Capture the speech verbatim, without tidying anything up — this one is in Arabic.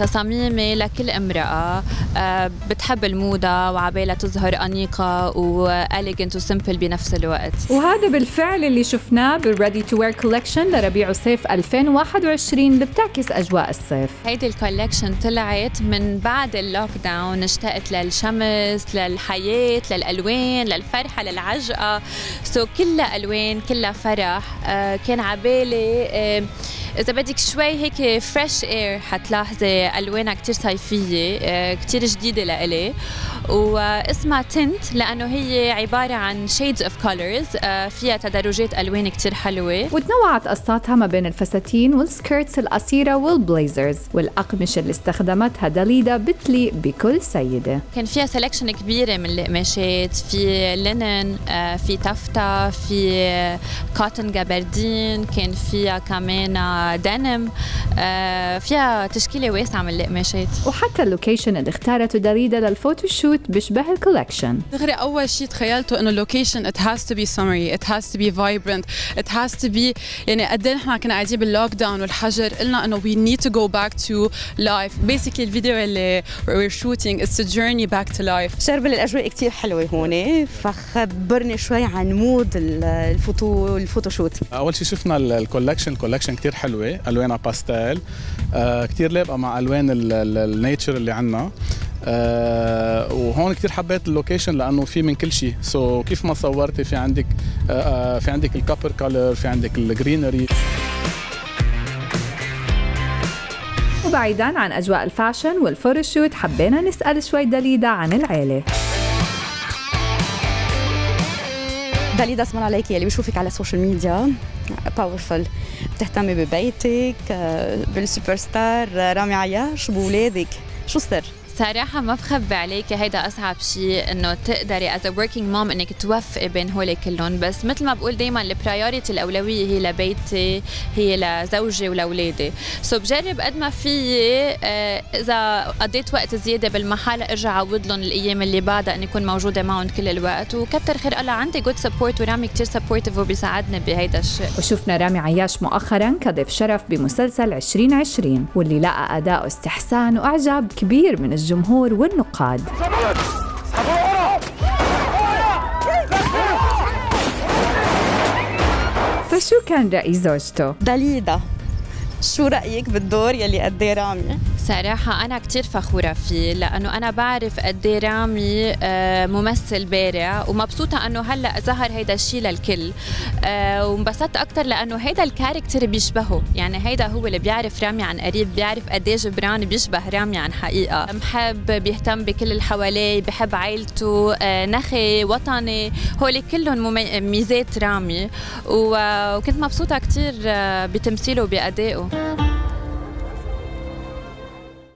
تصاميمي لكل امرأة بتحب الموضة وعبالها تظهر أنيقة وإليجنت وسيمبل بنفس الوقت. وهذا بالفعل اللي شفناه بالريدي تو وير كولكشن لربيع وصيف ألفين وواحد وعشرين اللي بتعكس أجواء الصيف. هيدي الكولكشن طلعت من بعد اللوك داون، اشتقت للشمس، للحياة، للألوان، للفرحة، للعجقة، سو كلها ألوان، كلها فرح. آه كان عبالي آه إذا بدك شوي هيك فريش اير حتلاحظي ألوانها كتير صيفية، آه كتير جديدة لإلي، واسمها تنت لأنه هي عبارة عن shades of colors، آه فيها تدرجات ألوان كتير حلوة، وتنوعت قصاتها ما بين الفساتين والسكيرتس القصيرة والبليزرز، والأقمشة اللي استخدمتها داليدا بتليق بكل سيدة. كان فيها سelection كبيرة من القماشات، في لينن، آه في تفتا، في كوتن جابردين، كان فيها كمان دانم، آه فيها تشكيلة واسعة من القماشات. وحتى اللوكيشن اللي اختارته داليدا للفوتوشوت بيشبه الكولكشن. دغري أول شيء تخيلته إنه اللوكيشن it has to be summery, it has to be vibrant, it has to be يعني قد إيه نحن كنا قاعدين باللوك داون والحجر قلنا إنه we need to go back to life. Basically الفيديو اللي we're shooting it's a journey back to life. شربل الأجواء كتير حلوة هون، فخبرني شوي عن مود الفوتو الفوتوشوت. أول شيء شفنا الكولكشن، الكولكشن كتير حلوة، ألوانها باستيل، آه كتير لابقة مع ألوان النيتشر اللي عنا. آه وهون كتير حبيت اللوكيشن لأنه في من كل شيء، سو so كيف ما صورتي في عندك آه في عندك الكابر كولر، في عندك الجرينري. وبعيداً عن أجواء الفاشن والفوتوشوت حبينا نسأل شوي داليدا عن العيلة. داليدا اسمع عليكي اللي بشوفك على السوشيال ميديا باورفل، بتهتمي ببيتك، بالسوبر ستار رامي عياش، بولادك، شو السر؟ صراحة ما بخبي عليكي هيدا أصعب شيء إنه تقدري as a working mom إنك توفقي بين هول كلهم، بس مثل ما بقول دايماً البرايورتي الأولوية هي لبيتي، هي لزوجي ولأولادي، سو بجرب قد ما فيي إذا قضيت وقت زيادة بالمحل أرجع أعوض لهم الأيام اللي بعدها إني أكون موجودة معهم كل الوقت، وكتر خير الله عندي جود سبورت ورامي كتير سبورتيف وبيساعدني بهيدا الشيء. وشفنا رامي عياش مؤخراً كضيف شرف بمسلسل عشرين عشرين واللي لقى أداء استحسان وإعجاب كبير من الجمهور والنقاد. فشو كان رأي زوجته؟ داليدا شو رأيك بالدور يلي أداه رامي؟ صراحة أنا كتير فخورة فيه لأنه أنا بعرف قد إيه رامي ممثل بارع، ومبسوطة أنه هلأ ظهر هيدا الشيء للكل، وانبسطت أكتر لأنه هيدا الكاركتر بيشبهه، يعني هيدا هو اللي بيعرف رامي عن قريب، بيعرف قد إيه جبران بيشبه رامي عن حقيقة، محب، بيهتم بكل اللي حواليه، بحب عائلته، نخي، وطني، هول كلهم ميزات رامي، وكنت مبسوطة كتير بتمثيله وبأدائه.